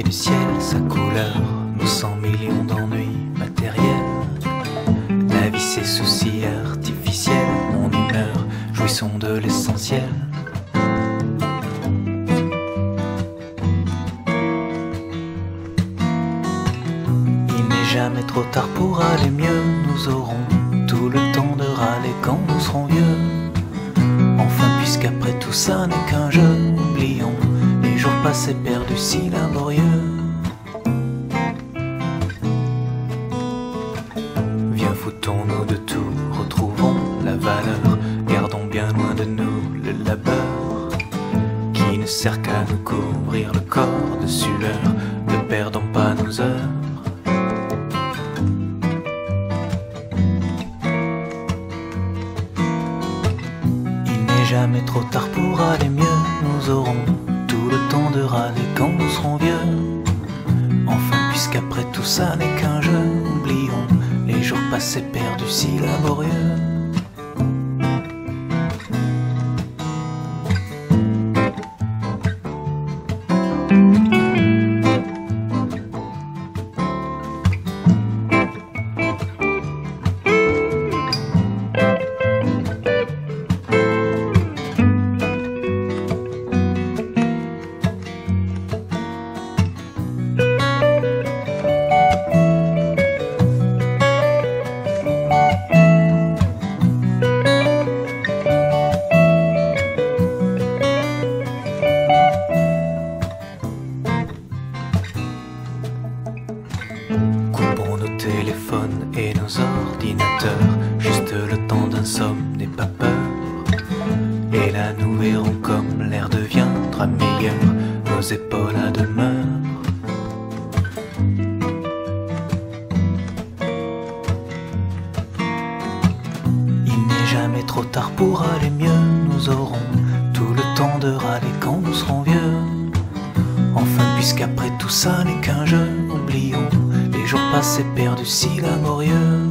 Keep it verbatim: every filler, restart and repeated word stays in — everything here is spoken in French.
du ciel, sa couleur, nos cent millions d'ennuis matériels. La vie c'est soucis artificiels, mon humeur, jouissons de l'essentiel. Il n'est jamais trop tard pour aller mieux, nous aurons tout le temps de râler quand nous serons vieux. Enfin, puisqu'après tout ça n'est qu'un jeu, oublions les jours passés perdus si laborieux. Viens, foutons-nous de tout, retrouvons la valeur, gardons bien loin de nous le labeur qui ne sert qu'à nous couvrir le corps de sueur. Ne perdons pas nos heures. Jamais trop tard pour aller mieux, nous aurons tout le temps de râler quand nous serons vieux. Enfin, puisqu'après tout ça n'est qu'un jeu, oublions les jours passés perdus si laborieux. Coupons nos téléphones et nos ordinateurs, juste le temps d'un somme, n'aie pas peur. Et là nous verrons comme l'air deviendra meilleur, nos épaules à demeure. Il n'est jamais trop tard pour aller mieux, nous aurons tout le temps de râler quand nous serons vieux. Enfin, puisqu'après tout ça n'est qu'un jeu, oublions les jours passés perdus si laborieux.